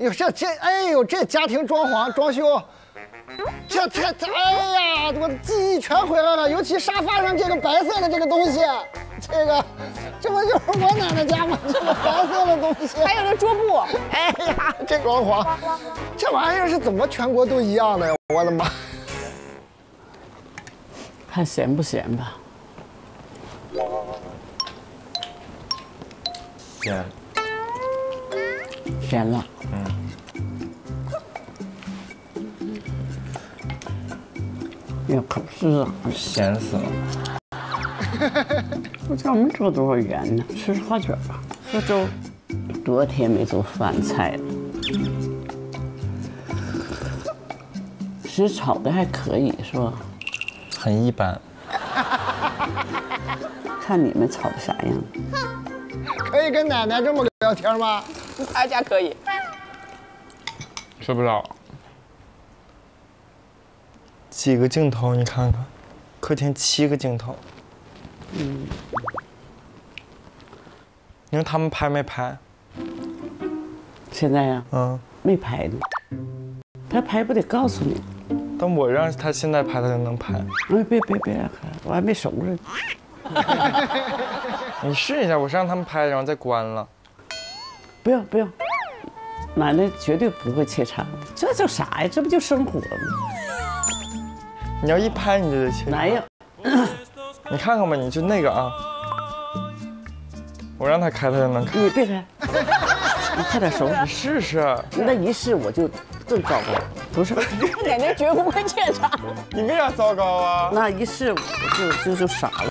哟，哎呦，这家庭装潢装修，这太，哎呀，我记忆全回来了。尤其沙发上这个白色的这个东西，这不就是我奶奶家吗？这个白色的东西， 还有这桌布， 哎呀，这装潢，这玩意儿是怎么全国都一样的呀？我的妈！ 看咸不咸吧。 咸。 咸了。也可是啊， 咸死了。 我家没做多少盐呢，吃花卷吧，喝粥。多天没做饭菜了。其实炒的还可以，是吧？ 很一般。 看你们炒的啥样？ 可以跟奶奶这么聊天吗？ 他家可以。 吃不了。几个镜头你看看，客厅7个镜头。你说他们拍没拍？ 现在呀，没拍呢。他拍不得告诉你。 但我让他现在拍，他就能拍。 哎，别，我还没熟呢。 你试一下，我是让他们拍，然后再关了。 不要，奶奶绝对不会切场，这叫啥呀？这不就生火吗？ 你要一拍你就得切。 哪有？ 你看看吧，你就那个啊。我让他开，他就能开。 你别开，你快点收拾。 你试试。 那一试我就更糟糕。不是， 奶奶绝不会切场。 你为啥糟糕啊？ 那一试我就傻了。